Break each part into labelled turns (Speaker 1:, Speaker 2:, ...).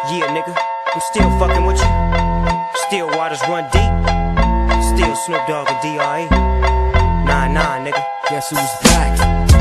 Speaker 1: Yeah, nigga, I'm still fucking with you. Still waters run deep. Still Snoop Dogg and D.R.E. Nah, nigga.
Speaker 2: Guess who's back?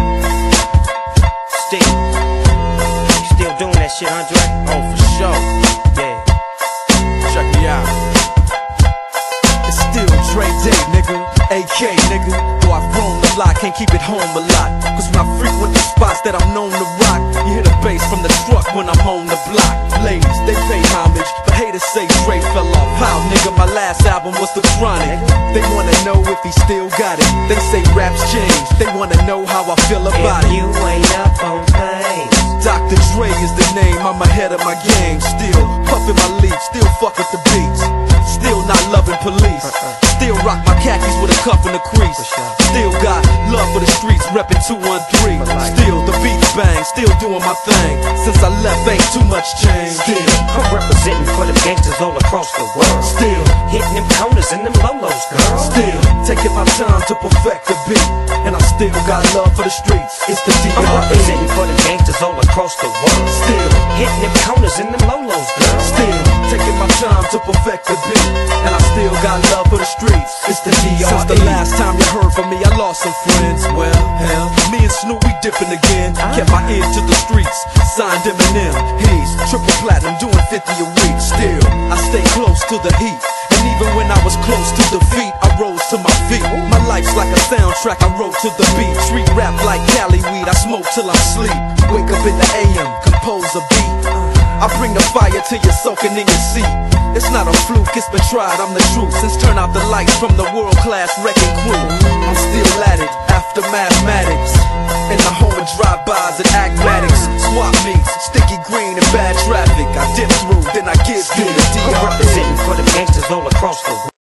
Speaker 1: Still doing that shit, Andre?
Speaker 2: Oh, for sure.
Speaker 1: Yeah.
Speaker 2: Check me out. It's still Dre Day, nigga. AK, nigga. Though I've grown a lot, can't keep it home a lot. Cause when I frequent the spots that I'm known to rock, you hear the bass from the truck when I'm on the block. Ladies, they pay homage, but haters say Dre fell off. How, nigga, my last album was The Chronic. They wanna know if he still got it. They say raps change, they wanna know how I feel about it.
Speaker 1: If you ain't up on things,
Speaker 2: Dr. Dre is the name, I'm ahead of my game. Still puffin' my leaf, still fuck with the beats. Still not loving police. Still rock my khakis with a cuff and a crease. Still got love for the streets, reppin' 213. Still the beats bang, still doing my thing. Since I left ain't too much change.
Speaker 1: still I'm representing for them gangsters all across the world.
Speaker 2: Still
Speaker 1: Hitting them corners and them lolos, girl.
Speaker 2: Still taking my time to perfect the beat. And I still got love for the streets. It's the
Speaker 1: I'm
Speaker 2: D.R.E.
Speaker 1: representing for them gangsters all across the world.
Speaker 2: Still
Speaker 1: Hitting them corners and them lolos, girl.
Speaker 2: Still taking my time to perfect the beat. And I still got love for the streets. It's the D.R.E. Since the last time you heard from me, I lost some friends. Well, hell, me and Snoop, we dipping again. Kept my ear to the streets. Signed Eminem. He's triple platinum, doing 50 a week. Still, I stay close to the heat. And even when I was close to defeat, I rose to my feet. My life's like a soundtrack, I wrote to the beat. Street rap like Cali weed, I smoke till I'm sleep. Wake up in the AM, compose a beat. I bring the fire till you're soaking in your seat. It's not a fluke, it's been tried, I'm the truth. Since turn out the lights from the world-class wrecking crew, I'm still at it, after mathematics. In the home of drive-bys and acmatics. Swap meets, sticky green and bad traffic. I dip through, then I give you the
Speaker 1: I'm
Speaker 2: D.R.E.
Speaker 1: representing for them gangsters all across the world.